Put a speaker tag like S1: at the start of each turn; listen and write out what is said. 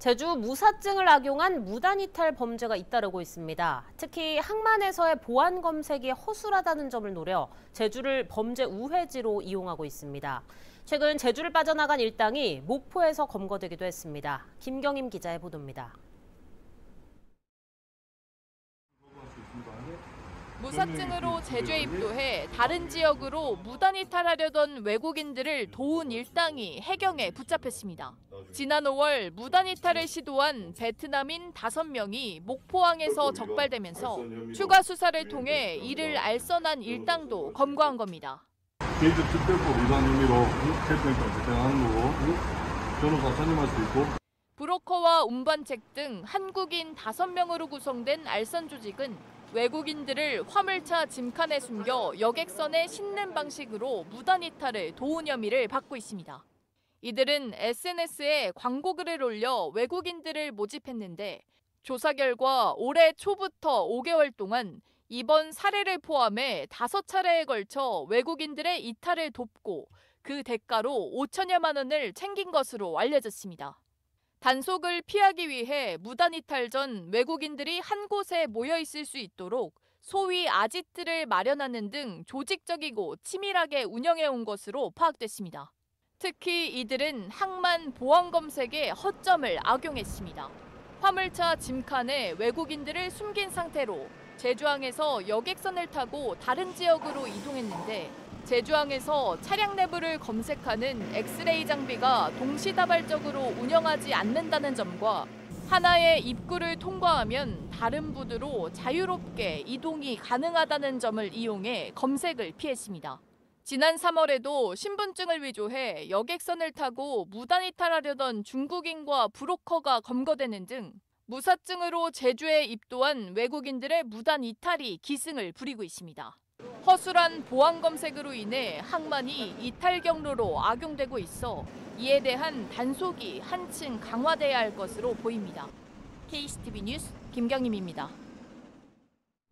S1: 제주 무사증을 악용한 무단이탈 범죄가 잇따르고 있습니다. 특히 항만에서의 보안 검색이 허술하다는 점을 노려 제주를 범죄 우회지로 이용하고 있습니다. 최근 제주를 빠져나간 일당이 목포에서 검거되기도 했습니다. 김경임 기자의 보도입니다.
S2: 무사증으로 제주에 입도해 다른 지역으로 무단이탈하려던 외국인들을 도운 일당이 해경에 붙잡혔습니다. 지난 5월 무단이탈을 시도한 베트남인 5명이 목포항에서 적발되면서 추가 수사를 통해 이를 알선한 일당도 검거한 겁니다.
S3: 개인적 특별법 위반 혐의로 체포영장 집행하는 거고 변호사 선임할 수 있고.
S2: 브로커와 운반책 등 한국인 5명으로 구성된 알선 조직은 외국인들을 화물차 짐칸에 숨겨 여객선에 싣는 방식으로 무단이탈을 도운 혐의를 받고 있습니다. 이들은 SNS에 광고글을 올려 외국인들을 모집했는데 조사 결과 올해 초부터 5개월 동안 이번 사례를 포함해 5차례에 걸쳐 외국인들의 이탈을 돕고 그 대가로 5천여만 원을 챙긴 것으로 알려졌습니다. 단속을 피하기 위해 무단이탈 전 외국인들이 한 곳에 모여 있을 수 있도록 소위 아지트를 마련하는 등 조직적이고 치밀하게 운영해온 것으로 파악됐습니다. 특히 이들은 항만 보안 검색에 허점을 악용했습니다. 화물차 짐칸에 외국인들을 숨긴 상태로 제주항에서 여객선을 타고 다른 지역으로 이동했는데 제주항에서 차량 내부를 검색하는 엑스레이 장비가 동시다발적으로 운영하지 않는다는 점과 하나의 입구를 통과하면 다른 부두로 자유롭게 이동이 가능하다는 점을 이용해 검색을 피했습니다. 지난 3월에도 신분증을 위조해 여객선을 타고 무단이탈하려던 중국인과 브로커가 검거되는 등 무사증으로 제주에 입도한 외국인들의 무단이탈이 기승을 부리고 있습니다. 허술한 보안 검색으로 인해 항만이 이탈 경로로 악용되고 있어 이에 대한 단속이 한층 강화돼야 할 것으로 보입니다. KCTV 뉴스 김경임입니다.